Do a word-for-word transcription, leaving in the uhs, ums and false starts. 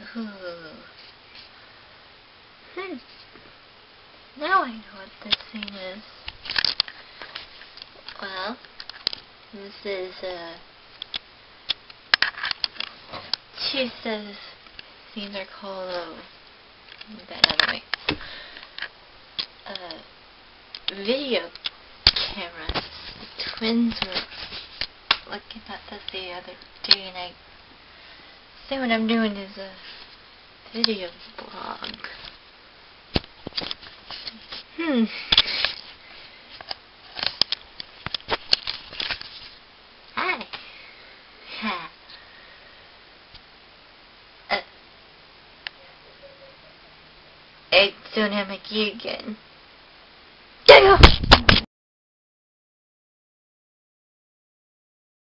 Ooh. Hmm. Now I know what this thing is. Well, this is, uh, she says these are called, uh, move that out of the way, uh, video cameras. The twins were looking at this the other day, and I say what I'm doing is a video blog. Hmm. Hi. Ha. Uh, it's Dynamic again.